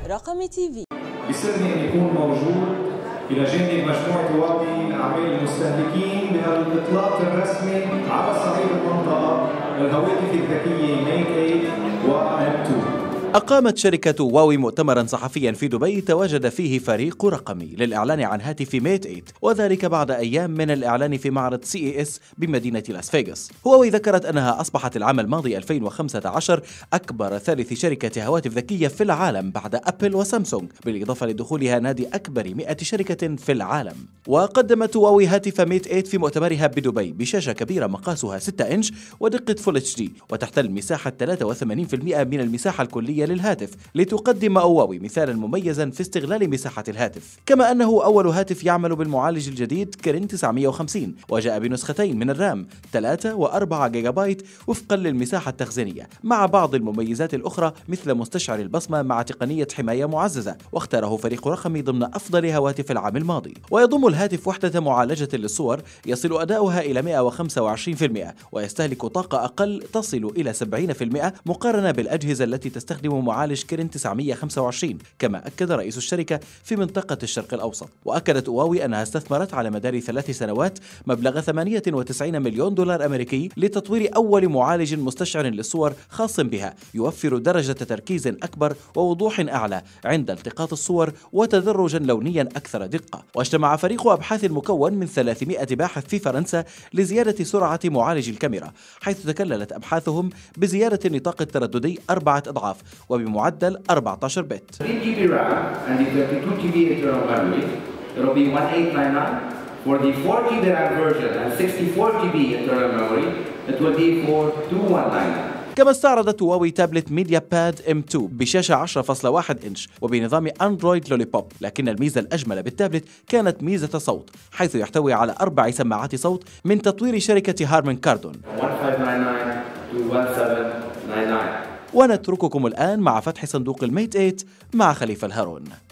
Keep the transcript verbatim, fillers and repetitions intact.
رقم تي في. يسرني أن يكون موجود إلى جانب مجموعة هواوي أعمال المستهلكين بهذا الإطلاق الرسمي على صعيد المنطقة للهواتف الذكية ميت ثمانية و إم اثنين. أقامت شركة هواوي مؤتمرا صحفيا في دبي تواجد فيه فريق رقمي للإعلان عن هاتف ميت ثمانية، وذلك بعد أيام من الإعلان في معرض سي إي إس بمدينة لاس فيغاس. هواوي ذكرت أنها أصبحت العام الماضي ألفين وخمسة عشر أكبر ثالث شركة هواتف ذكية في العالم بعد أبل وسامسونج، بالإضافة لدخولها نادي أكبر مئة شركة في العالم. وقدمت هواوي هاتف ميت ثمانية في مؤتمرها بدبي بشاشة كبيرة مقاسها ستة إنش ودقة فول اتش دي، وتحتل مساحة ثلاثة وثمانين بالمئة من المساحة الكلية للهاتف، لتقدم هواوي مثالا مميزا في استغلال مساحة الهاتف. كما أنه أول هاتف يعمل بالمعالج الجديد كيرين تسعمئة وخمسين، وجاء بنسختين من الرام ثلاثة وأربعة جيجا بايت وفقا للمساحة التخزينية، مع بعض المميزات الأخرى مثل مستشعر البصمة مع تقنية حماية معززة، واختاره فريق رقمي ضمن أفضل هواتف العام الماضي. ويضم الهاتف وحدة معالجة للصور يصل أداؤها إلى مئة وخمسة وعشرين بالمئة، ويستهلك طاقة أقل تصل إلى سبعين بالمئة مقارنة بالأجهزة التي تستخدم معالج كيرين تسعمئة وخمسة وعشرين، كما أكد رئيس الشركة في منطقة الشرق الأوسط. وأكدت هواوي أنها استثمرت على مدار ثلاث سنوات مبلغ ثمانية وتسعين مليون دولار أمريكي لتطوير أول معالج مستشعر للصور خاص بها، يوفر درجة تركيز أكبر ووضوح أعلى عند التقاط الصور وتدرجا لونيا أكثر دقة. واجتمع فريق أبحاث مكون من ثلاثمئة باحث في فرنسا لزيادة سرعة معالج الكاميرا، حيث تكللت أبحاثهم بزيادة النطاق الترددي أربعة أضعاف وبمعدل أربعة عشر بت. three G B RAM and the thirty-two G B internal memory, it will be eighteen ninety-nine. For the four G B RAM version and sixty-four G B internal memory, it will be for two thousand one hundred ninety-nine. كما استعرضت هواوي تابلت ميديا باد إم اثنين بشاشة عشرة فاصلة واحد إنش وبنظام أندرويد لوليبوب، لكن الميزة الأجمل بالتابلت كانت ميزة الصوت، حيث يحتوي على أربع سماعات صوت من تطوير شركة هارمان كاردون. ونترككم الآن مع فتح صندوق الميت ثمانية مع خليفة الهارون.